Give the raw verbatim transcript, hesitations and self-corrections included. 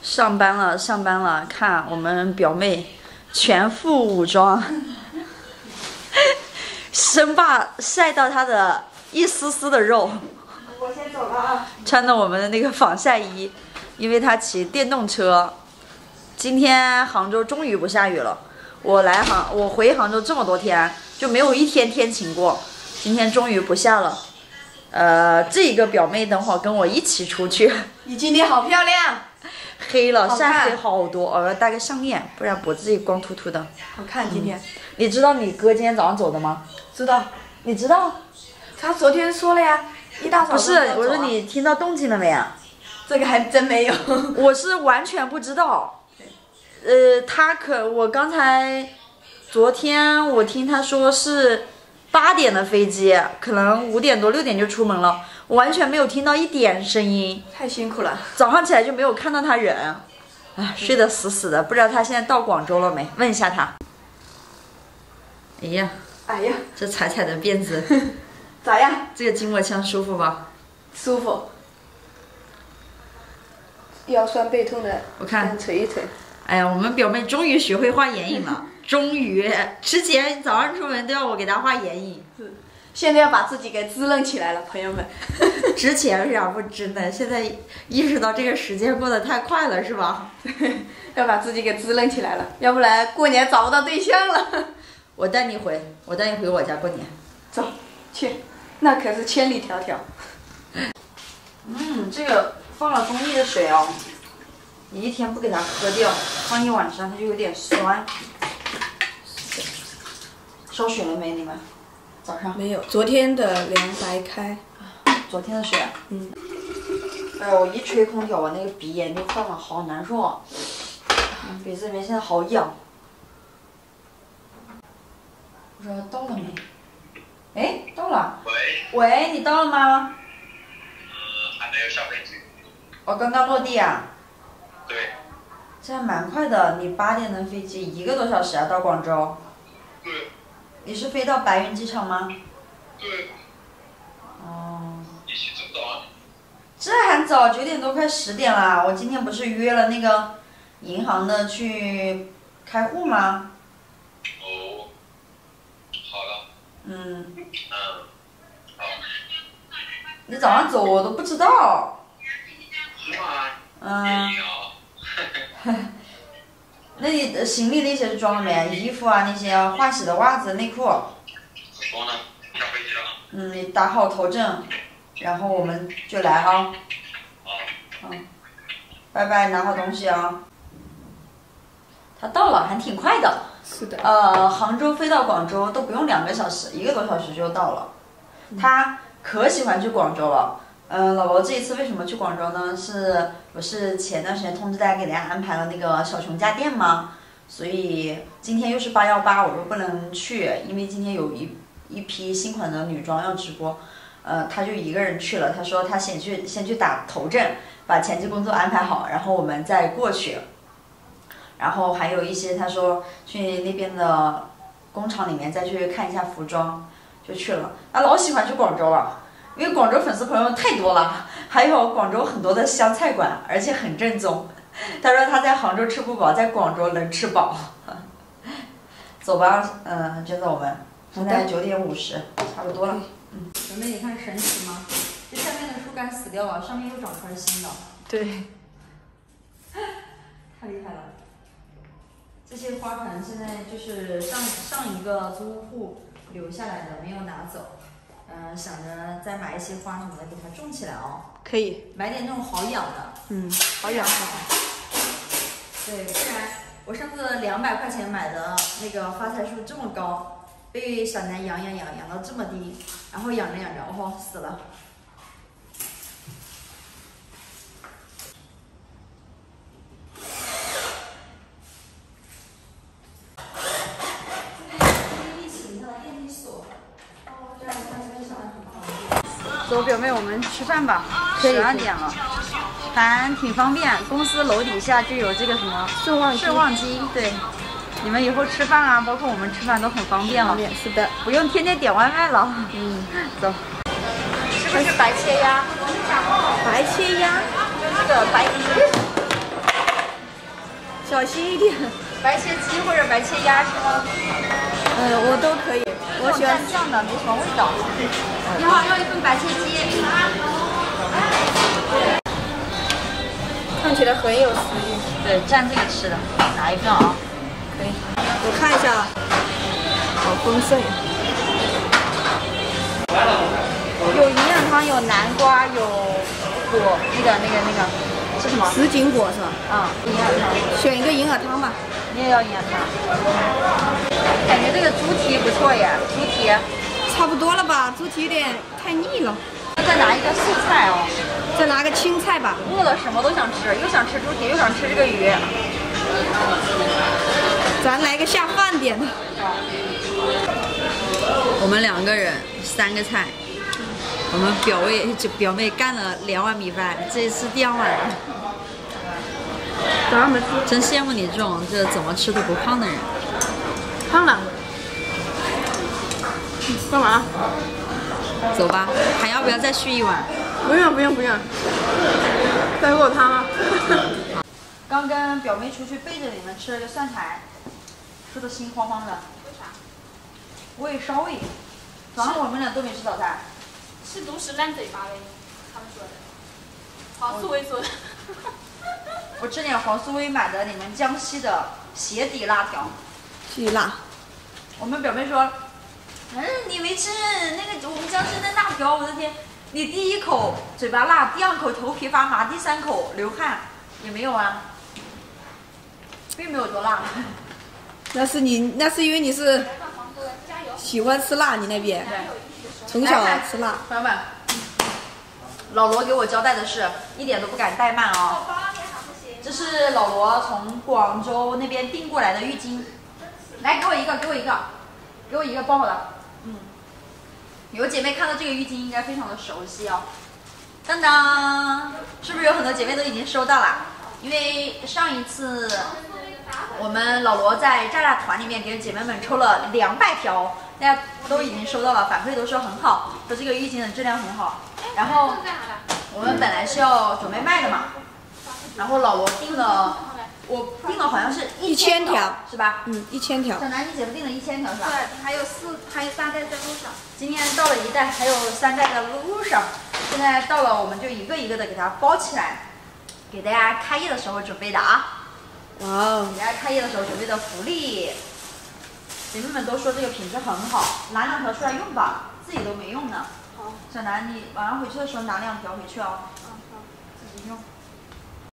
上班了，上班了！看我们表妹全副武装，生怕晒到她的一丝丝的肉。 我先走了啊！ 穿的我们的那个防晒衣，因为她骑电动车。今天杭州终于不下雨了。我来杭，我回杭州这么多天，就没有一天天晴过。今天终于不下了。呃，这个表妹等会儿跟我一起出去。 你今天好漂亮。 黑了，晒黑好多，我要戴个项链，不然脖子也光秃秃的。 好看今天、嗯。 你知道你哥今天早上走的吗？ 知道。 你知道？ 他昨天说了呀，一大早、啊。 不是，我说你听到动静了没啊？ 这个还真没有。 我是完全不知道。呃，他可我刚才，昨天我听他说是八点的飞机，可能五点多六点就出门了。我完全没有听到一点声音， 太辛苦了。 早上起来就没有看到他人，哎，睡得死死的，不知道他现在到广州了没？问一下他。哎呀， 哎呀， 这彩彩的辫子， 咋样？ 这个筋膜枪舒服吧？ 舒服。腰酸背痛的， 我看捶一捶。 哎呀，我们表妹终于学会画眼影了，终于！之前早上出门都要我给她画眼影。 是。现在要把自己给滋润起来了，朋友们。 之前为啥不知呢？现在意识到这个时间过得太快了，是吧？ 要把自己给滋润起来了，要不然过年找不到对象了。 我带你回，我带你回我家过年。 走，去，那可是千里迢迢。 嗯，这个放了蜂蜜的水哦，你一天不给它喝掉，放一晚上它就有点酸。烧水了没？你们？早上没有，昨天的凉白开。 昨天的水。 嗯。 哎呦，我一吹空调，我那个鼻炎就犯了，好难受啊！嗯，鼻子里面现在好痒。不知道到了没？哎，到了。 喂。 喂，你到了吗？ 嗯，还没有下飞机。 我刚刚落地啊。 对。 这还蛮快的，你八点的飞机，一个多小时啊，到广州。 对。 你是飞到白云机场吗？ 对。 哦。 你起这么早啊？ 这还早，九点多快十点啦。我今天不是约了那个银行的去开户吗？ 哦。好了。 嗯。 嗯。好。 你早上走我都不知道。 是吗？ 嗯。 也有。 那你的行李那些是装了没？衣服啊那些换洗的袜子内裤。 装了，下飞机了。 嗯，你打好头阵，然后我们就来啊。 好。 嗯。拜拜，拿好东西啊。他到了，还挺快的。 是的。 呃，杭州飞到广州都不用两个小时，一个多小时就到了。他可喜欢去广州了。嗯，老罗这一次为什么去广州呢？是不是前段时间通知大家给大家安排了那个小熊家店吗？所以今天又是八幺八，我说不能去，因为今天有一一批新款的女装要直播。呃，他就一个人去了，他说他先去先去打头阵，把前期工作安排好，然后我们再过去。然后还有一些他说去那边的工厂里面再去看一下服装，就去了。他老喜欢去广州了。因为广州粉丝朋友太多了，还有广州很多的湘菜馆，而且很正宗。他说他在杭州吃不饱，在广州能吃饱。走吧，嗯，就走我们。现在九点五十，差不多了。嗯。表妹，你看神奇吗？这下面的树干死掉了，上面又长出来新的。 对。 太厉害了。这些花盆现在就是上上一个租户留下来的，没有拿走。嗯、呃，想着再买一些花什么的给它种起来哦。 可以。买点那种好养的。 嗯，好养的。 对，不然我上次两百块钱买的那个发财树这么高，被小南养养养养到这么低，然后养着养着，哦，死了。走，表妹，我们吃饭吧。十二点了，还挺方便。公司楼底下就有这个什么顺旺顺旺机，对，你们以后吃饭啊，包括我们吃饭都很方便了。 是的， 不用天天点外卖了。 嗯， 走。是不是白切鸭？ 白切鸭， 就那个白鱼。 心一点。 白切鸡或者白切鸭是吗？ 嗯，我都可以，我喜欢蘸酱的，没什么味道。你好，要一份白切鸡。 看起来很有食欲。 对，蘸这个吃的，拿一份啊。 可以，我看一下，好丰盛。 有营养汤，有南瓜，有果，那个那个那个是什么？ 什锦果是吧？ 啊、嗯，营养汤。 选一个银耳汤吧。 你也要营养汤。感觉这个猪蹄不错耶，猪蹄。 差不多了吧？猪蹄有点太腻了。 再拿一个素菜哦。 再拿个青菜吧。 饿了什么都想吃，又想吃猪蹄，又想吃这个鱼。 咱来个下饭点的。 我们两个人三个菜，我们表妹就表妹干了两碗米饭，这一次第二碗了。 早上没吃。 真羡慕你这种这怎么吃都不胖的人。 胖了。干嘛？ 走吧，还要不要再续一碗？ 不用不用不用。再给我汤啊。 刚跟表妹出去背着你们吃了个蒜苔，吃的心慌慌的。 为啥？ 胃烧胃。早上我们俩都没吃早餐。 吃独食烂嘴巴呗，他们说的。黄素薇说的。 我吃点黄素薇买的你们江西的鞋底辣条。 巨辣。 我们表妹说，嗯，你没吃那个我们江西的辣条，我的天！你第一口嘴巴辣，第二口头皮发麻，第三口流汗，也没有啊，并没有多辣。 那是你，那是因为你是喜欢吃辣，你那边从小吃辣。 朋友们，老罗给我交代的是，一点都不敢怠慢哦。这是老罗从广州那边订过来的浴巾，来给我一个，给我一个，给我一个，帮我的。嗯，有姐妹看到这个浴巾应该非常的熟悉哦。当当，是不是有很多姐妹都已经收到了？因为上一次我们老罗在炸炸团里面给姐妹们抽了两百条，大家都已经收到了，反馈都说很好，说这个浴巾的质量很好。然后我们本来是要准备卖的嘛，然后老罗订了，我订了好像是一千条，是吧？ 嗯，一千条。 小南，你姐夫订了一千条是吧？ 对，还有四，还有三袋在路上。 今天到了一袋，还有三袋的路上。现在到了，我们就一个一个的给它包起来，给大家开业的时候准备的啊。 哇哦！ 给大家开业的时候准备的福利，姐妹们都说这个品质很好，拿两条出来用吧，自己都没用呢。 好。 小南，你晚上回去的时候拿两条回去哦。 嗯好。 自己用。